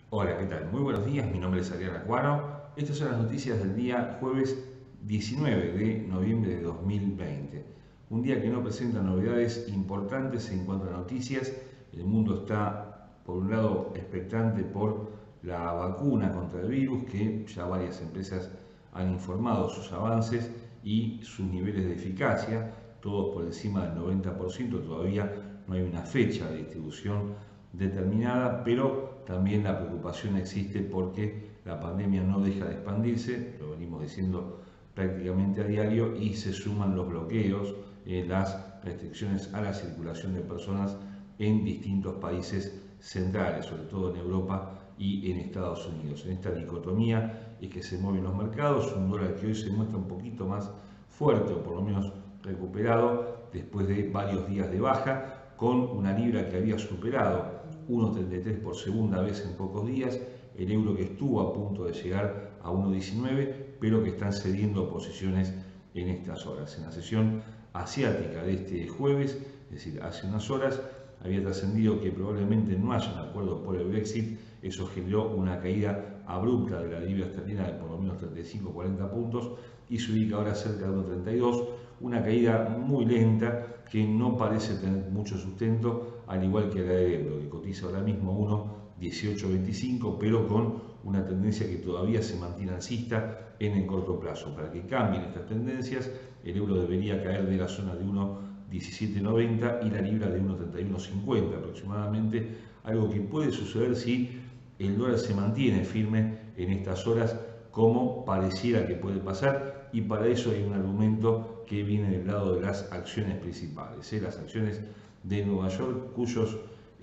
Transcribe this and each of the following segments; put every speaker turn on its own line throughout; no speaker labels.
Hola, ¿qué tal? Muy buenos días, mi nombre es Adrián Acuaro. Estas son las noticias del día jueves 19 de noviembre de 2020. Un día que no presenta novedades importantes en cuanto a noticias. El mundo está, por un lado, expectante por la vacuna contra el virus, que ya varias empresas han informado sus avances y sus niveles de eficacia, todos por encima del 90%. Todavía no hay una fecha de distribución determinada, pero también la preocupación existe porque la pandemia no deja de expandirse, lo venimos diciendo prácticamente a diario, y se suman los bloqueos, las restricciones a la circulación de personas en distintos países centrales, sobre todo en Europa y en Estados Unidos. En esta dicotomía es que se mueven los mercados, un dólar que hoy se muestra un poquito más fuerte, o por lo menos recuperado, después de varios días de baja, con una libra que había superado 1,33 por segunda vez en pocos días, el euro que estuvo a punto de llegar a 1,19, pero que están cediendo posiciones en estas horas. En la sesión asiática de este jueves, es decir, hace unas horas, había trascendido que probablemente no haya un acuerdo por el Brexit. Eso generó una caída abrupta de la libra esterlina de por lo menos 35-40 puntos y se ubica ahora cerca de 1,32, una caída muy lenta que no parece tener mucho sustento, al igual que la del euro, que cotiza ahora mismo a 1,1825, pero con una tendencia que todavía se mantiene alcista en el corto plazo. Para que cambien estas tendencias, el euro debería caer de la zona de 1,1790 y la libra de 1,3150 aproximadamente, algo que puede suceder si el dólar se mantiene firme en estas horas, como pareciera que puede pasar, y para eso hay un argumento que viene del lado de las acciones principales, las acciones de Nueva York, cuyos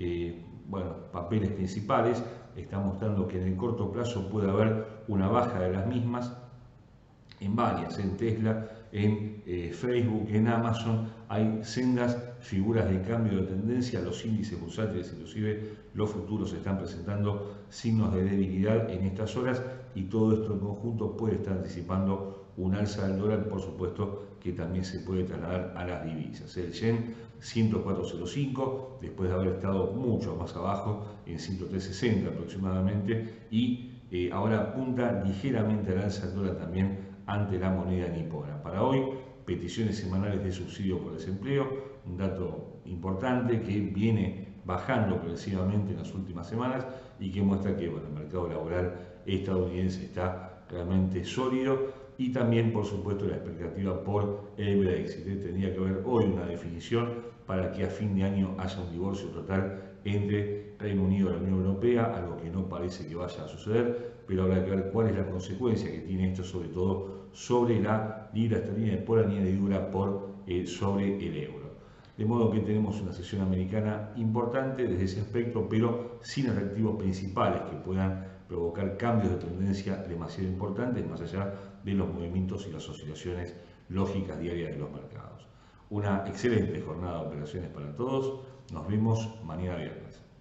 papeles principales están mostrando que en el corto plazo puede haber una baja de las mismas en varias, en Tesla, en Facebook, en Amazon. Hay sendas figuras de cambio de tendencia, los índices bursátiles, inclusive los futuros, están presentando signos de debilidad en estas horas, y todo esto en conjunto puede estar anticipando un alza del dólar, por supuesto que también se puede trasladar a las divisas. El yen 104.05, después de haber estado mucho más abajo, en 103.60 aproximadamente, y ahora apunta ligeramente al alza del dólar también ante la moneda nipona. Para hoy, peticiones semanales de subsidio por desempleo, un dato importante que viene bajando progresivamente en las últimas semanas y que muestra que el mercado laboral estadounidense está realmente sólido. Y también, por supuesto, la expectativa por el Brexit. Tendría que haber hoy una definición para que a fin de año haya un divorcio total entre Reino Unido y la Unión Europea, algo que no parece que vaya a suceder, pero habrá que ver cuál es la consecuencia que tiene esto, sobre todo sobre la libra esterlina por añadidura sobre el euro. De modo que tenemos una sesión americana importante desde ese aspecto, pero sin atractivos principales que puedan provocar cambios de tendencia demasiado importantes, más allá de los movimientos y las oscilaciones lógicas diarias de los mercados. Una excelente jornada de operaciones para todos. Nos vemos mañana viernes.